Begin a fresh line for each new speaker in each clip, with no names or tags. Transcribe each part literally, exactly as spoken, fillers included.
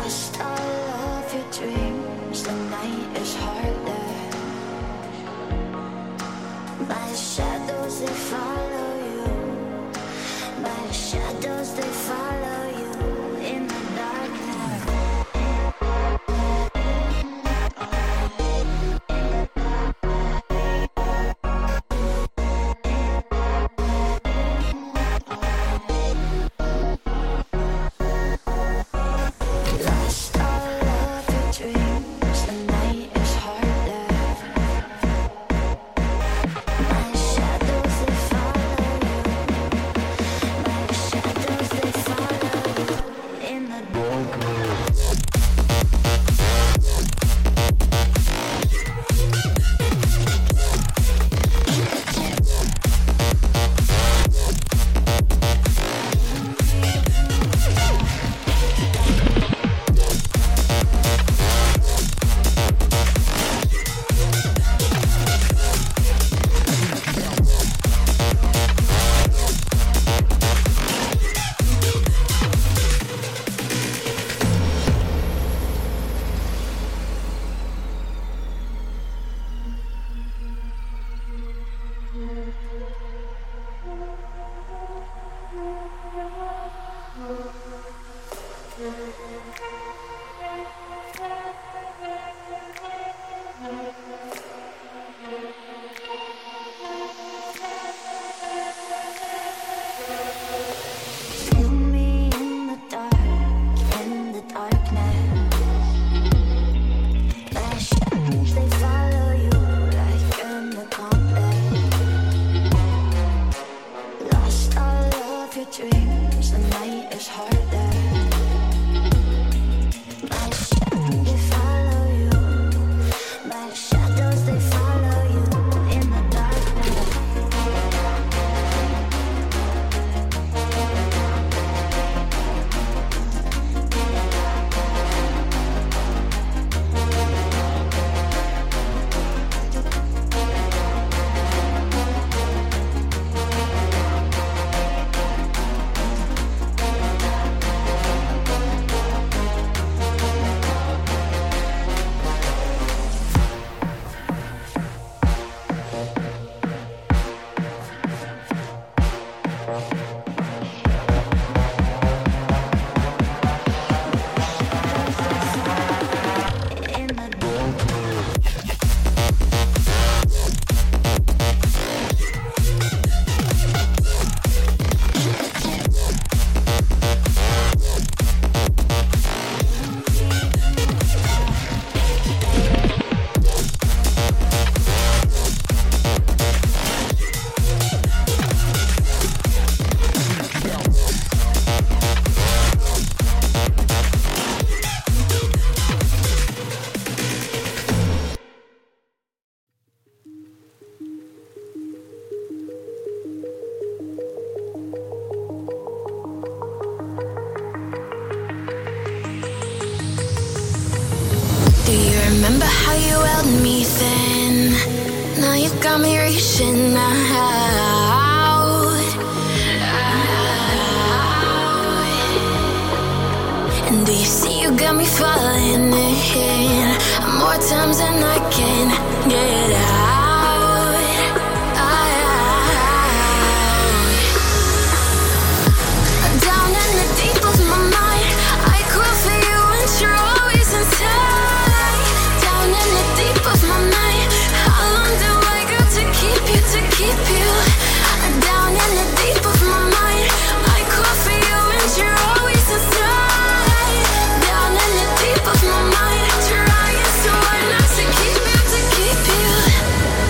Lost all of your dreams, the night is harder. My shadows, they follow you. My shadows, they follow you in the darkness. Lost all of your dreams, the night is harder. My shadows, they follow you. My shadows, they follow you in the darkness. Feel me in the dark, in the darkness. My shadows, they follow you like in the combat. Lost all of your dreams, the night is harder. My shadows, they follow you. My shadows, they follow you in the darkness. In the
Do you remember how you held me then? Now you got me reaching out. And do you see you got me falling in more times than I can get out. Down in the deep of my mind, I crawl for you and you're always inside. Down in the deep of my mind, how long do I got to keep you, to keep you? Down in the deep of my mind, I crawl for you and you're always inside. Down in the deep of my mind, trying so hard not to keep you, to keep you.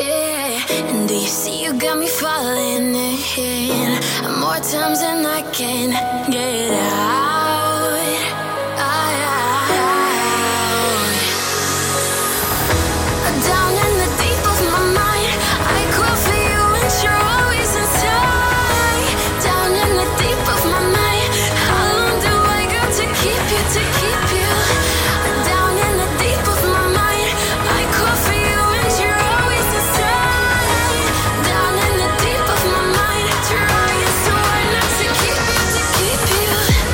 yeah. And do you see you got me falling in more times than I can get out. Down in the deep of my mind, I crawl for you and you're always inside. Down in the deep of my mind, how long do I got to keep you, to keep you? Down in the deep of my mind, I crawl for you and you're always inside. Down in the deep of my mind, trying so hard not to keep you, to keep you.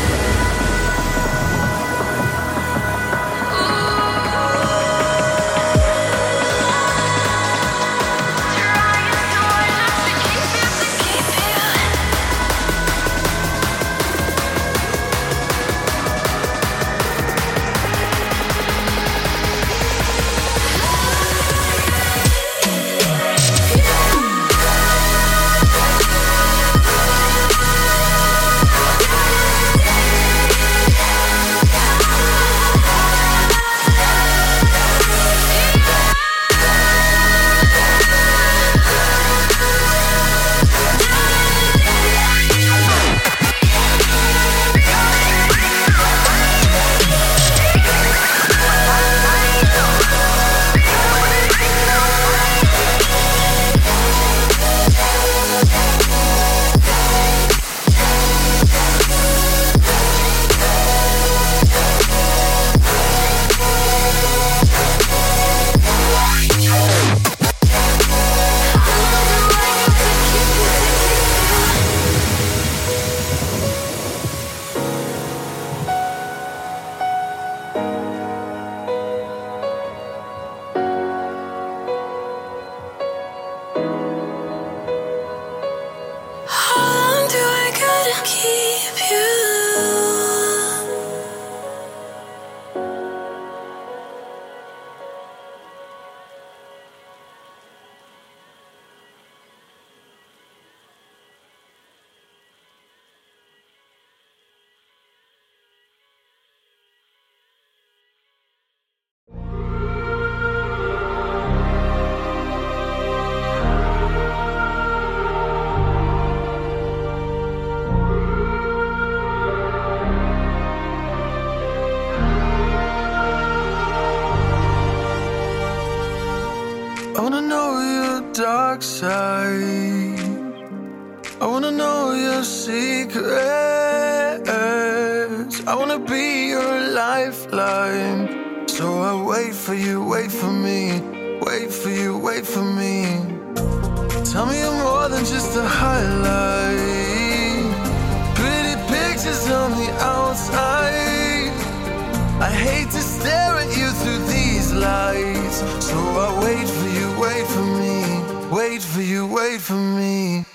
I wanna know your dark side. I wanna know your secrets. I wanna be your lifeline. So I wait for you, wait for me. Wait for you, wait for me. Tell me you're more than just a highlight. Pretty pictures on the outside. I hate to stare at you through these lights. So I wait for you, wait for me. Wait for you, wait for me.